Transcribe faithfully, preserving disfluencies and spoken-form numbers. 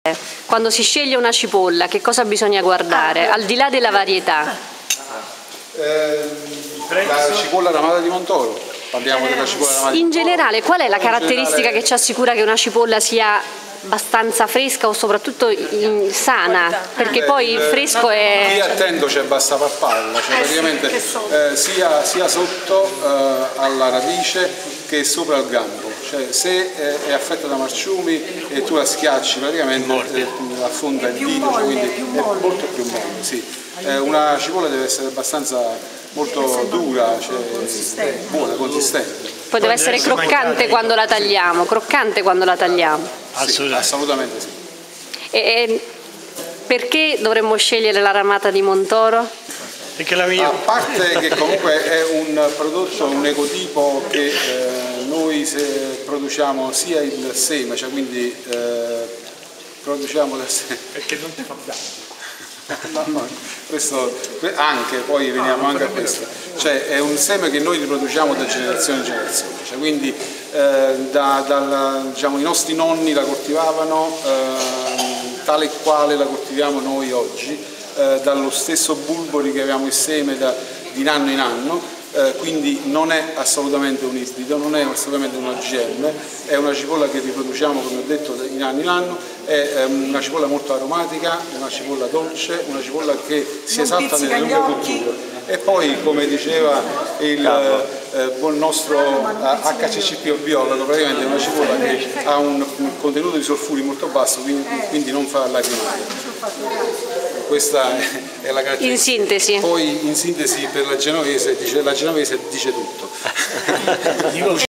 Quando si sceglie una cipolla, che cosa bisogna guardare, al di là della varietà? Eh, la cipolla ramata di Montoro, parliamo della cipolla ramata di In Montoro. generale, qual è la caratteristica generale... che ci assicura che una cipolla sia abbastanza fresca o soprattutto in, sana? Perché eh, poi il fresco è... Chi è attento c'è basta papparla, cioè praticamente eh, sia, sia sotto eh, alla radice che sopra al gambo. Cioè, se eh, è affetta da marciumi e tu la schiacci praticamente eh, affonda il dito, cioè, quindi è molto più molle. Sì. Eh, una cipolla deve essere abbastanza molto dura, cioè, consistente. buona, consistente. Poi deve essere croccante quando la tagliamo, croccante quando la tagliamo. Sì, assolutamente sì. E, e perché dovremmo scegliere la ramata di Montoro? Perché la mia... A parte che comunque è un prodotto, un ecotipo che eh, noi se produciamo sia il seme, cioè quindi eh, produciamo da seme. Perché non ti fa danno. No, no, questo anche, poi veniamo anche a questo, cioè è un seme che noi riproduciamo da generazione in generazione, cioè, quindi eh, da, dal, diciamo, i nostri nonni la coltivavano eh, tale e quale la coltiviamo noi oggi, eh, dallo stesso bulbo ricaviamo il seme da, di anno in anno. Eh, quindi non è assolutamente un ibrido, non è assolutamente un O G M, è una cipolla che riproduciamo, come ho detto, in anno in anno, è um, una cipolla molto aromatica, una cipolla dolce, una cipolla che si non esalta nelle lunghe cotture. E poi, come diceva il eh, buon nostro H C C P biologo, praticamente è una cipolla che ha un contenuto di solfuri molto basso, quindi, quindi non fa lacrimare. Questa è la caratteristica. In sintesi. Poi in sintesi per la genovese dice, la genovese dice tutto.